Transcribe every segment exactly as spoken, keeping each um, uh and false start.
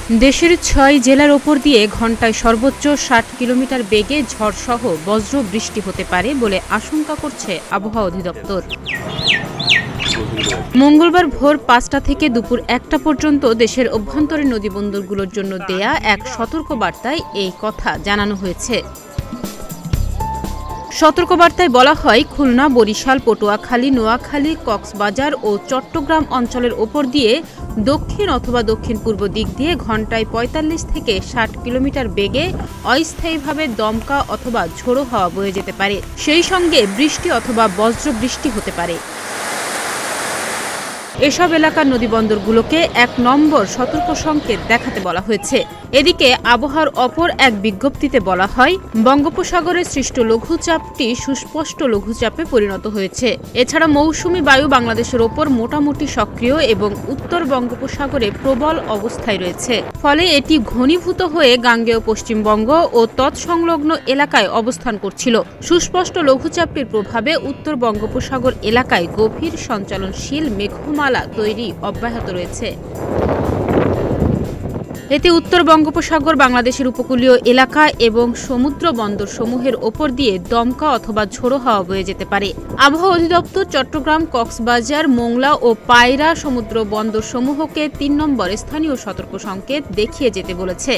দেশের ছয় জেলার ওপর দিয়ে ঘণ্টায় সর্বোচ্চ ষাট কিলোমিটার বেগে ঝড়সহ বজ্র বৃষ্টি হতে পারে বলে আশঙ্কা করছে আবহাওয়া অধিদপ্তর। মঙ্গলবার ভোর পাঁচটা থেকে দুপুর একটা পর্যন্ত দেশের অভ্যন্তরীণ নদীবন্দরগুলোর জন্য দেয়া এক সতর্কবার্তায় এই কথা জানানো হয়েছে। সতর্কবার্তায় বলা হয়, খুলনা, বরিশাল, পটুয়াখালী, নোয়াখালী, কক্সবাজার ও চট্টগ্রাম অঞ্চলের ওপর দিয়ে দক্ষিণ অথবা দক্ষিণ পূর্ব দিক দিয়ে ঘণ্টায় পঁয়তাল্লিশ থেকে ষাট কিলোমিটার বেগে অস্থায়ীভাবে দমকা অথবা ঝোড়ো হাওয়া বয়ে যেতে পারে। সেই সঙ্গে বৃষ্টি অথবা বজ্র বৃষ্টি হতে পারে। এসব এলাকার নদীবন্দরগুলোকে এক নম্বর সতর্ক সংকেত দেখাতে বলা হয়েছে। এদিকে আবহাওয়ার অপর এক বিজ্ঞপ্তিতে বলা হয়, বঙ্গোপসাগরে সৃষ্ট লঘুচাপটি সুস্পষ্ট লঘুচাপে পরিণত হয়েছে। এছাড়া মৌসুমী বায়ু বাংলাদেশের ওপর মোটামুটি সক্রিয় এবং উত্তর বঙ্গোপসাগরে প্রবল অবস্থায় রয়েছে। ফলে এটি ঘনীভূত হয়ে গাঙ্গেয় পশ্চিমবঙ্গ ও তৎসংলগ্ন এলাকায় অবস্থান করছিল। সুস্পষ্ট লঘুচাপটির প্রভাবে উত্তর বঙ্গোপসাগর এলাকায় গভীর সঞ্চালনশীল মেঘমালা তৈরি অব্যাহত রয়েছে। এতে উত্তর বঙ্গোপসাগর, বাংলাদেশের উপকূলীয় এলাকা এবং সমুদ্র বন্দর সমূহের ওপর দিয়ে দমকা অথবা ঝোড়ো হাওয়া বয়ে যেতে পারে। আবহাওয়া অধিদপ্তর চট্টগ্রাম, কক্সবাজার, মোংলা ও পায়রা সমুদ্র বন্দর সমূহকে তিন নম্বর স্থানীয় সতর্ক সংকেত দেখিয়ে যেতে বলেছে।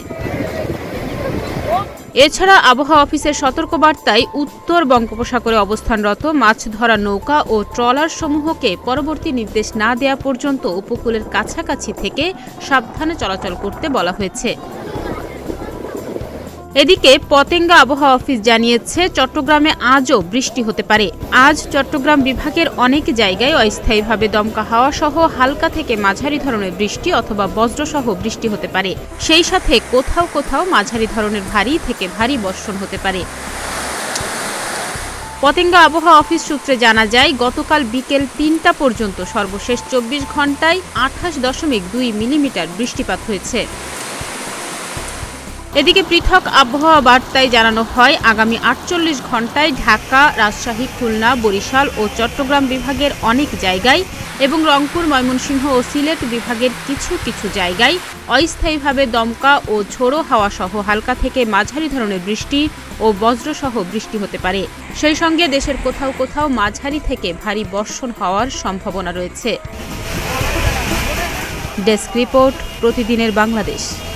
এছাড়া আবহাওয়া অফিসের সতর্কবার্তায় উত্তর বঙ্গোপসাগরে অবস্থানরত মাছ ধরা নৌকা ও ট্রলার সমূহকে পরবর্তী নির্দেশ না দেওয়া পর্যন্ত উপকূলের কাছাকাছি থেকে সাবধানে চলাচল করতে বলা হয়েছে। এদিকে পতেঙ্গা আবহাওয়া অফিস জানিয়েছে, চট্টগ্রামে আজও বৃষ্টি হতে পারে। আজ চট্টগ্রাম বিভাগের অনেক জায়গায় অস্থায়ীভাবে দমকা হাওয়া সহ হালকা থেকে মাঝারি ধরনের বৃষ্টি অথবা বজ্রসহ বৃষ্টি হতে পারে। সেই সাথে কোথাও কোথাও মাঝারি ধরনের ভারী থেকে ভারী বর্ষণ হতে পারে। পতেঙ্গা আবহাওয়া অফিস সূত্রে জানা যায়, গতকাল বিকেল তিনটা পর্যন্ত সর্বশেষ চব্বিশ ঘণ্টায় আঠাশ দশমিক দুই মিলিমিটার বৃষ্টিপাত হয়েছে। এদিকে পৃথক আবহাওয়া বার্তায় জানানো হয়, আগামী আটচল্লিশ ঘণ্টায় ঢাকা, রাজশাহী, খুলনা, বরিশাল ও চট্টগ্রাম বিভাগের অনেক জায়গায় এবং রংপুর, ময়মনসিংহ ও সিলেট বিভাগের কিছু কিছু জায়গায় অস্থায়ীভাবে দমকা ও ঝোড়ো হাওয়া সহ হালকা থেকে মাঝারি ধরনের বৃষ্টি ও বজ্রসহ বৃষ্টি হতে পারে। সেই সঙ্গে দেশের কোথাও কোথাও মাঝারি থেকে ভারী বর্ষণ হওয়ার সম্ভাবনা রয়েছে। ডেস্ক রিপোর্ট, প্রতিদিনের বাংলাদেশ।